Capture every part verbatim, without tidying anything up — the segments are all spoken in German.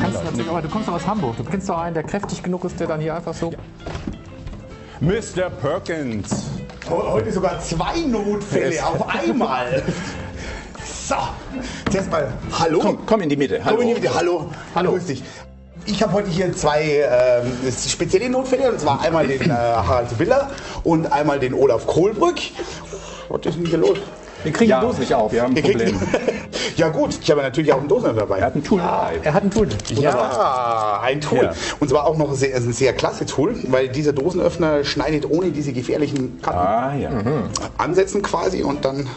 kannst natürlich, aber du kommst doch aus Hamburg. Du kennst doch einen, der kräftig genug ist, der dann hier einfach so... Ja. Mister Perkins. Heute sogar zwei Notfälle auf einmal. So, zuerst mal hallo. Komm, komm in die Mitte. Hallo. Komm in die Mitte. Hallo. Hallo. Grüß dich. Ich habe heute hier zwei ähm, spezielle Notfälle, und zwar einmal den äh, Harald Willer und einmal den Olaf Kohlbrück. Was ist denn hier los? Wir kriegen Ja, die Dose nicht auf. Wir haben ein Problem. Ja gut, ich habe natürlich auch einen Dosenöffner dabei. Er hat ein Tool Ah, dabei. er hat ein Tool. Ja, ein Tool. Ja. Und zwar auch noch sehr, ein sehr klasse Tool, weil dieser Dosenöffner schneidet ohne diese gefährlichen Kanten Ah ja. mhm. ansetzen quasi und dann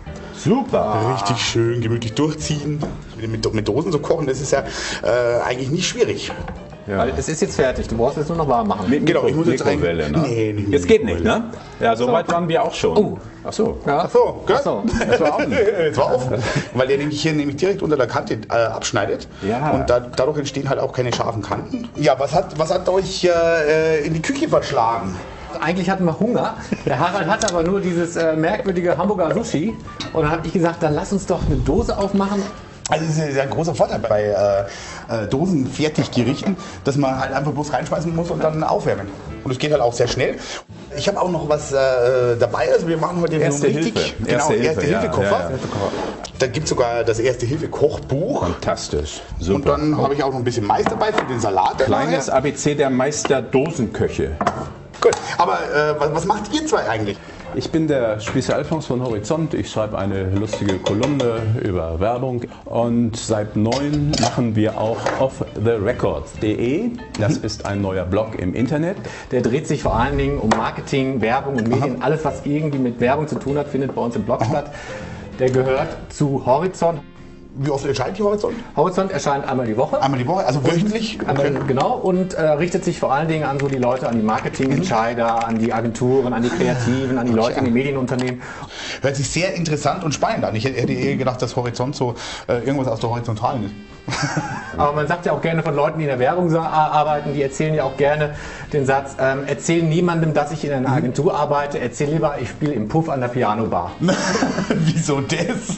Super. richtig schön gemütlich durchziehen. Mit, mit Dosen zu kochen, das ist ja äh, eigentlich nicht schwierig. Ja. Weil es ist jetzt fertig. Du brauchst es nur noch warm machen. Mit Genau, ich muss jetzt rein- Mikrowelle, ne? Nee, nicht Jetzt geht nicht, ne? Ja, so weit waren wir auch schon. Oh. Ach so. Ja. Ach so, gell? Ach so. Das war auch nicht. Jetzt war offen, weil der nämlich hier nämlich direkt unter der Kante äh, abschneidet. Ja. Und da, dadurch entstehen halt auch keine scharfen Kanten. Ja, was hat, was hat euch äh, in die Küche verschlagen? Eigentlich hatten wir Hunger. Der Harald hatte aber nur dieses äh, merkwürdige Hamburger Sushi. Und dann habe ich gesagt, dann lass uns doch eine Dose aufmachen. Also das ist ja ein großer Vorteil bei äh, äh, Dosenfertiggerichten, dass man halt einfach bloß reinschmeißen muss und dann aufwärmen. Und es geht halt auch sehr schnell. Ich habe auch noch was äh, dabei, also wir machen heute Erste so einen richtig, Hilfe. genau, Erste Hilfe, Erste-Hilfe-Koffer. ja, ja. Da gibt es sogar das Erste-Hilfe-Kochbuch. Fantastisch. Super. Und dann habe ich auch noch ein bisschen Mais dabei für den Salat. Kleines A B C der Meister-Dosenköche. Gut, aber äh, was, was macht ihr zwei eigentlich? Ich bin der Spießer Alfons von Horizont. Ich schreibe eine lustige Kolumne über Werbung. Und seit neun machen wir auch off the record punkt de. Das ist ein neuer Blog im Internet. Der dreht sich vor allen Dingen um Marketing, Werbung und Medien. Aha. Alles, was irgendwie mit Werbung zu tun hat, findet bei uns im Blog statt. Der gehört zu Horizont. Wie oft erscheint die Horizont? Horizont erscheint einmal die Woche. Einmal die Woche, also wöchentlich? Einmal, genau, und äh, richtet sich vor allen Dingen an so die Leute, an die Marketingentscheider, an die Agenturen, an die Kreativen, an die Leute in den Medienunternehmen. Hört sich sehr interessant und spannend an. Ich hätte eher gedacht, dass Horizont so äh, irgendwas aus der Horizontalen ist. Aber man sagt ja auch gerne von Leuten, die in der Werbung so arbeiten, die erzählen ja auch gerne den Satz, ähm, erzähl niemandem, dass ich in einer Agentur arbeite, erzähl lieber, ich spiele im Puff an der Pianobar. Wieso das?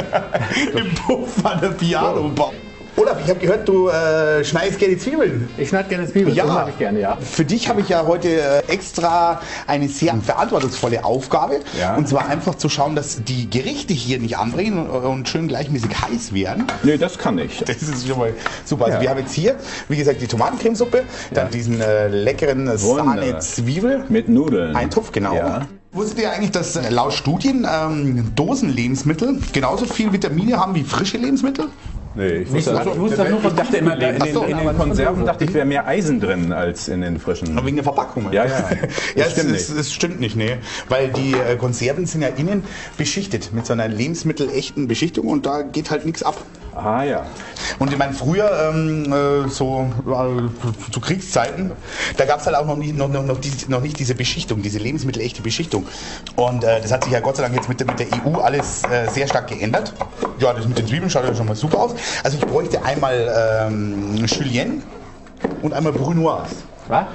Im Puff an der Pianobar. Olaf, ich habe gehört, du äh, schneidest gerne Zwiebeln. Ich schneide gerne Zwiebeln, Ja. das mache ich gerne, ja. Für dich habe ich ja heute äh, extra eine sehr verantwortungsvolle Aufgabe. Ja. Und zwar einfach zu schauen, dass die Gerichte hier nicht anbrennen und, und schön gleichmäßig heiß werden. Nee, das kann ich. Das ist schon mal super. Also Ja. wir haben jetzt hier, wie gesagt, die Tomatencremesuppe, dann diesen äh, leckeren Wunderbar. Sahne-Zwiebel. Mit Nudeln. Eintopf, genau. Ja. Wusstet ihr eigentlich, dass äh, laut Studien ähm, Dosenlebensmittel genauso viel Vitamine haben wie frische Lebensmittel? Nee, ich Nicht so, wusste, ich wusste das nur von Ich dachte immer, in den, Ach so, in den aber- Konserven dachte ich, wäre mehr Eisen drin als in den frischen. Wegen der Verpackung. Ja, ja. ja, Das es, stimmt es, nicht. es stimmt nicht, nee. Weil die äh, Konserven sind ja innen beschichtet mit so einer lebensmittelechten Beschichtung und da geht halt nichts ab. Ah ja. Und ich meine, früher, ähm, äh, so äh, zu Kriegszeiten, da gab es halt auch noch, nie, noch, noch, noch, diese, noch nicht diese Beschichtung, diese lebensmittelechte Beschichtung. Und äh, das hat sich ja Gott sei Dank jetzt mit der, mit der E U alles äh, sehr stark geändert. Ja, das mit den Zwiebeln schaut ja schon mal super aus. Also ich bräuchte einmal ähm, Julienne und einmal Brunoise. Was?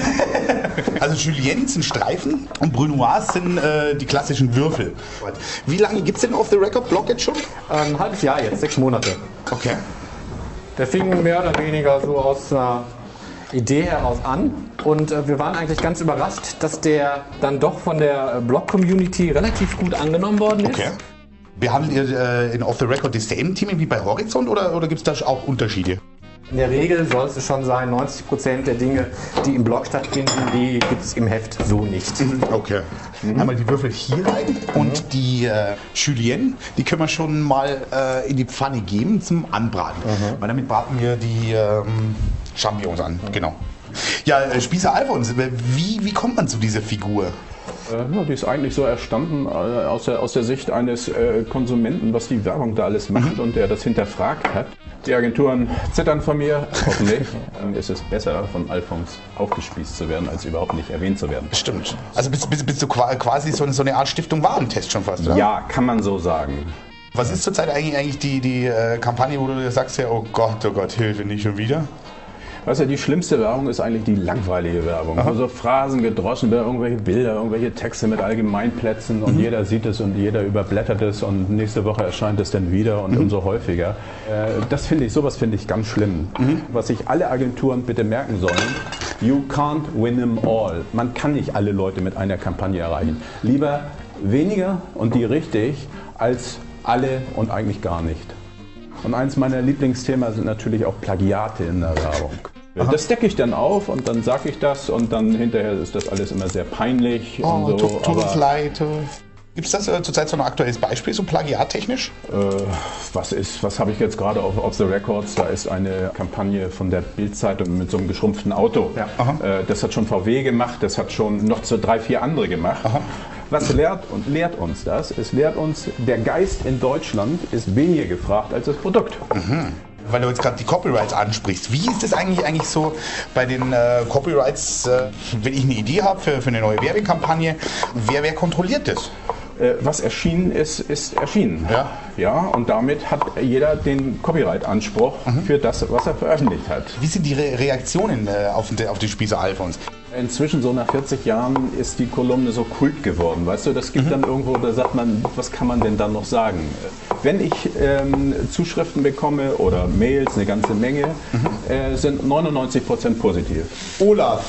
Also Julienne sind Streifen und Brunoise sind äh, die klassischen Würfel. Wie lange gibt es denn Off the Record Blog jetzt schon? Ein halbes Jahr jetzt, sechs Monate. Okay. Der fing mehr oder weniger so aus einer Idee heraus an und äh, wir waren eigentlich ganz überrascht, dass der dann doch von der äh, Blog-Community relativ gut angenommen worden ist. Okay. Behandelt ihr äh, in Off the Record dieselben Themen wie bei Horizont oder, oder gibt es da auch Unterschiede? In der Regel soll es schon sein, neunzig Prozent der Dinge, die im Blog stattfinden, die gibt es im Heft so nicht. Okay. Einmal die Würfel hier rein und die äh, Julienne, die können wir schon mal äh, in die Pfanne geben zum Anbraten. Weil damit braten wir die ähm, Champignons an. Genau. Ja, äh, Spießer Alfons, wie, wie kommt man zu dieser Figur? äh, ja, die ist eigentlich so erstanden äh, aus, der, aus der Sicht eines äh, Konsumenten, was die Werbung da alles macht und der das hinterfragt hat. Die Agenturen zittern von mir, hoffentlich. Dann ist es besser, von Alfons aufgespießt zu werden, als überhaupt nicht erwähnt zu werden. Stimmt. Also bist, bist, bist du qua- quasi so eine, so eine Art Stiftung Warentest schon fast, oder? Ja, kann man so sagen. Was ist zurzeit eigentlich, eigentlich die, die äh, Kampagne, wo du dir sagst, ja, oh Gott, oh Gott, Hilfe, nicht schon wieder? Weißt du, die schlimmste Werbung ist eigentlich die langweilige Werbung. Aha. Wo so Phrasen gedroschen werden, irgendwelche Bilder, irgendwelche Texte mit Allgemeinplätzen und mhm. jeder sieht es und jeder überblättert es und nächste Woche erscheint es dann wieder und mhm. umso häufiger. Äh, das finde ich, sowas finde ich ganz schlimm. Mhm. Was sich alle Agenturen bitte merken sollen, you can't win them all. Man kann nicht alle Leute mit einer Kampagne erreichen. Lieber weniger und die richtig, als alle und eigentlich gar nicht. Und eins meiner Lieblingsthemen sind natürlich auch Plagiate in der Werbung. Aha. Das decke ich dann auf und dann sage ich das und dann hinterher ist das alles immer sehr peinlich. Oh, und so. Tut uns leid. Gibt es das äh, zurzeit so ein aktuelles Beispiel, so plagiattechnisch? Äh, was ist, was habe ich jetzt gerade auf, auf The Records? Da ist eine Kampagne von der Bild-Zeitung mit so einem geschrumpften Auto. Ja. Äh, das hat schon V W gemacht, das hat schon noch so drei, vier andere gemacht. Aha. Was lehrt, und lehrt uns das? Es lehrt uns, der Geist in Deutschland ist weniger gefragt als das Produkt. Mhm. Weil du jetzt gerade die Copyrights ansprichst. Wie ist das eigentlich eigentlich so bei den äh, Copyrights, äh, wenn ich eine Idee habe für, für eine neue Werbekampagne, wer, wer kontrolliert das? Was erschienen ist, ist erschienen. Ja. Ja, und damit hat jeder den Copyright-Anspruch mhm. für das, was er veröffentlicht hat. Wie sind die Re Reaktionen äh, auf, den, auf den Spießer Alfons? Inzwischen, so nach vierzig Jahren, ist die Kolumne so Kult geworden. Weißt du, das gibt mhm. dann irgendwo, da sagt man, was kann man denn dann noch sagen? Wenn ich ähm, Zuschriften bekomme oder Mails, eine ganze Menge, mhm. äh, sind neunundneunzig Prozent positiv. Olaf,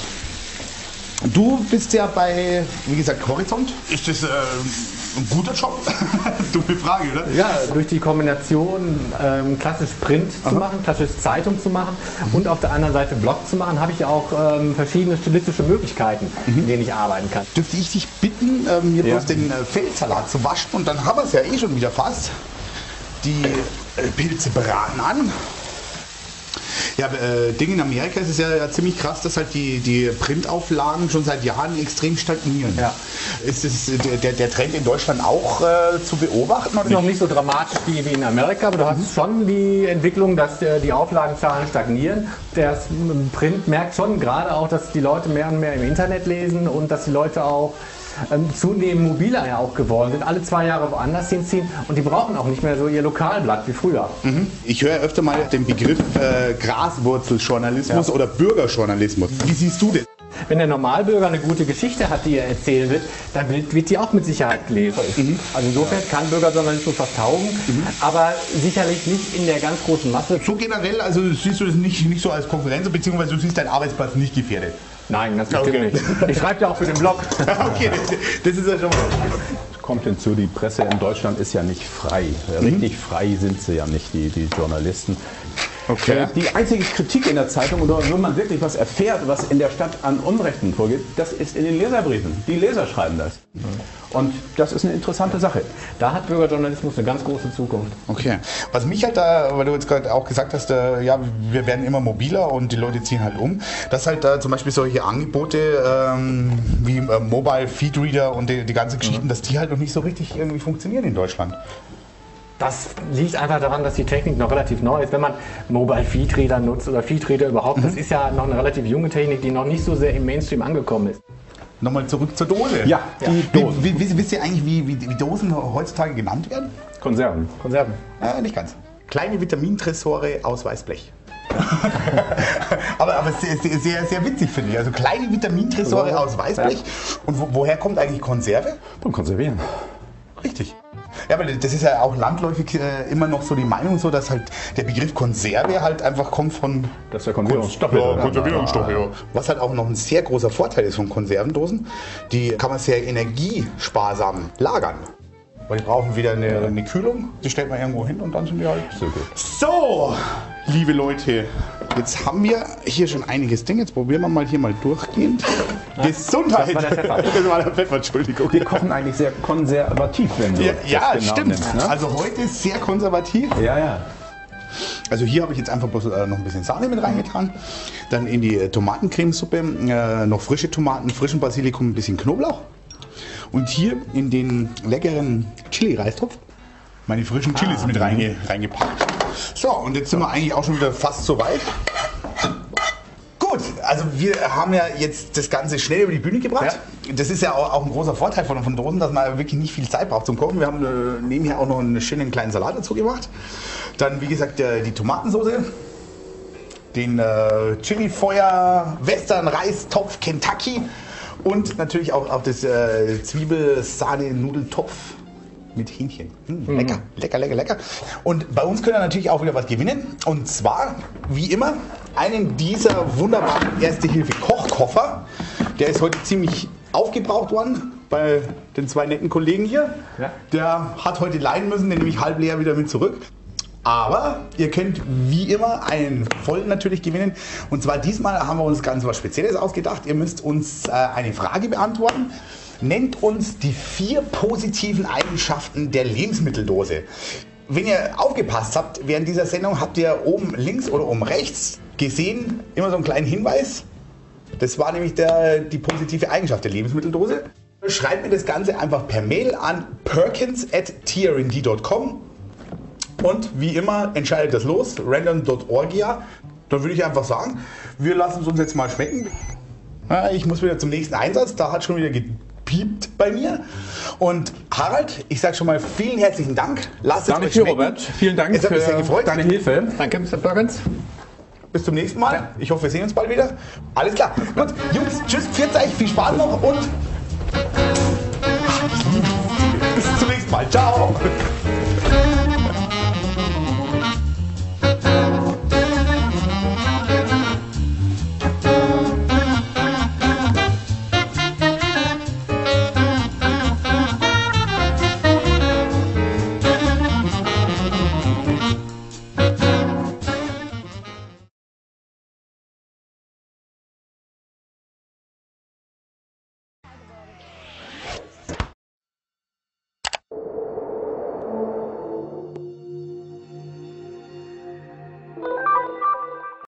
du bist ja bei, wie gesagt, Horizont. Ist das äh, ein guter Job? Dumme Frage, oder? Ja, durch die Kombination ähm, klassisch Print Aha. zu machen, klassisch Zeitung zu machen mhm. und auf der anderen Seite Blog zu machen, habe ich auch ähm, verschiedene stilistische Möglichkeiten, mhm. in denen ich arbeiten kann. Dürfte ich dich bitten, ähm, mir ja. bloß den äh, Feldsalat zu waschen und dann haben wir es ja eh schon wieder fast. Die äh, Pilze braten an. Ja, äh, Ding in Amerika ist es ja, ja ziemlich krass, dass halt die, die Printauflagen schon seit Jahren extrem stagnieren. Ja. Ist es der, der Trend in Deutschland auch äh, zu beobachten? Oder noch nicht so dramatisch wie, wie in Amerika, aber du hast mhm. schon die Entwicklung, dass äh, die Auflagenzahlen stagnieren. Der Print merkt schon gerade auch, dass die Leute mehr und mehr im Internet lesen und dass die Leute auch Ähm, zunehmend mobiler ja auch geworden sind, alle zwei Jahre woanders hinziehen und die brauchen auch nicht mehr so ihr Lokalblatt wie früher. Mhm. Ich höre öfter mal den Begriff äh, Graswurzeljournalismus ja. oder Bürgerjournalismus. Wie siehst du das? Wenn der Normalbürger eine gute Geschichte hat, die er erzählen wird, dann wird, wird die auch mit Sicherheit gelesen. Mhm. Also insofern kann Bürgerjournalismus was taugen, mhm. aber sicherlich nicht in der ganz großen Masse. So generell, also siehst du das nicht, nicht so als Konkurrenz, beziehungsweise du siehst deinen Arbeitsplatz nicht gefährdet? Nein, das bestimmt okay. nicht. Ich schreibe ja auch für den Blog. Okay, das, das ist ja schon mal. Kommt hinzu, die Presse in Deutschland ist ja nicht frei. Mhm. Richtig frei sind sie ja nicht, die, die Journalisten. Okay. Die einzige Kritik in der Zeitung, oder wenn man wirklich was erfährt, was in der Stadt an Unrechten vorgeht, das ist in den Leserbriefen. Die Leser schreiben das. Mhm. Und das ist eine interessante Sache. Da hat Bürgerjournalismus eine ganz große Zukunft. Okay. Was mich halt da, weil du jetzt gerade auch gesagt hast, äh, ja, wir werden immer mobiler und die Leute ziehen halt um, dass halt da zum Beispiel solche Angebote ähm, wie äh, Mobile Feedreader und die, die ganzen Geschichten, mhm. dass die halt noch nicht so richtig irgendwie funktionieren in Deutschland. Das liegt einfach daran, dass die Technik noch relativ neu ist. Wenn man Mobile Feedreader nutzt oder Feedreader überhaupt, mhm. das ist ja noch eine relativ junge Technik, die noch nicht so sehr im Mainstream angekommen ist. Nochmal zurück zur Dose. Ja, die ja. Dosen. Wie, wie, wisst ihr eigentlich, wie, wie, wie Dosen heutzutage genannt werden? Konserven. Konserven. Äh, nicht ganz. Kleine Vitamintresore aus Weißblech. aber aber sehr, sehr, sehr, sehr witzig finde ich. Also kleine Vitamintresore ja. aus Weißblech. Ja. Und wo, woher kommt eigentlich Konserve? Beim Konservieren. Richtig. Ja, aber das ist ja auch landläufig äh, immer noch so die Meinung, so, dass halt der Begriff Konserve halt einfach kommt von... Das ist der Konservierungsstoff. Ja, Konservierungsstoff, ja. Was halt auch noch ein sehr großer Vorteil ist von Konservendosen, die kann man sehr energiesparsam lagern. Weil die brauchen wieder eine, eine Kühlung, die stellt man irgendwo hin und dann sind die halt... So gut. So, liebe Leute, jetzt haben wir hier schon einiges Ding. Jetzt probieren wir mal hier mal durchgehend. Ja, Gesundheit! Das war der Pfeffer. Das war der Pfeffer, Entschuldigung. Wir kochen eigentlich sehr konservativ, wenn du Ja, ja das genau stimmt. nimmst, ne? Also heute ist sehr konservativ. Ja, ja. Also hier habe ich jetzt einfach bloß äh, noch ein bisschen Sahne mit reingetan. Dann in die äh, Tomatencremesuppe äh, noch frische Tomaten, frischen Basilikum, ein bisschen Knoblauch. Und hier in den leckeren Chili-Reistopf meine frischen Chilis ah, mit reinge reingepackt. So, und jetzt sind wir eigentlich auch schon wieder fast so weit. Gut, also wir haben ja jetzt das Ganze schnell über die Bühne gebracht. Ja. Das ist ja auch, auch ein großer Vorteil von, von Dosen, dass man wirklich nicht viel Zeit braucht zum Kochen. Wir haben äh, nebenher auch noch einen schönen kleinen Salat dazu gemacht. Dann, wie gesagt, äh, die Tomatensauce. den äh, Chili-Feuer Western Reistopf Kentucky und natürlich auch, auch das äh, Zwiebel-Sahne-Nudeltopf mit Hähnchen. Hm, mhm. Lecker, lecker, lecker, lecker. Und bei uns können wir natürlich auch wieder was gewinnen. Und zwar, wie immer, einen dieser wunderbaren Erste-Hilfe-Kochkoffer. Der ist heute ziemlich aufgebraucht worden bei den zwei netten Kollegen hier. Ja. Der hat heute leiden müssen, den nehme ich halb leer wieder mit zurück. Aber ihr könnt wie immer einen vollen natürlich gewinnen. Und zwar diesmal haben wir uns ganz was Spezielles ausgedacht. Ihr müsst uns äh, eine Frage beantworten. Nennt uns die vier positiven Eigenschaften der Lebensmitteldose. Wenn ihr aufgepasst habt während dieser Sendung, habt ihr oben links oder oben rechts gesehen, immer so einen kleinen Hinweis. Das war nämlich der, die positive Eigenschaft der Lebensmitteldose. Schreibt mir das Ganze einfach per Mail an perkins at t r n d dot com und wie immer entscheidet das los, random dot orgia. Dann würde ich einfach sagen, wir lassen es uns jetzt mal schmecken. Ich muss wieder zum nächsten Einsatz, da hat schon wieder gepiept bei mir. Und Harald, ich sage schon mal vielen herzlichen Dank. Lasst es euch schmecken. Robert, vielen Dank für deine Hilfe. Danke, Mister Perkins. Bis zum nächsten Mal. Ich hoffe, wir sehen uns bald wieder. Alles klar. Gut, Jungs, tschüss, pfiat euch, viel Spaß noch und bis zum nächsten Mal. Ciao.